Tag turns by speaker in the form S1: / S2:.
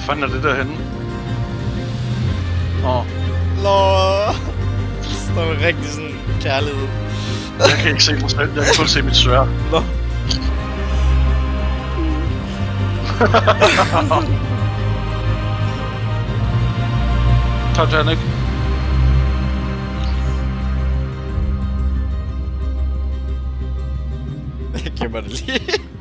S1: fanden er det derhenne? Åh.
S2: Det står rigtig sådan kærlighed.
S1: Jeg kan ikke se mig selv, jeg kan kun se mit sværd. Titanic.
S2: Jeg gemmer det lige.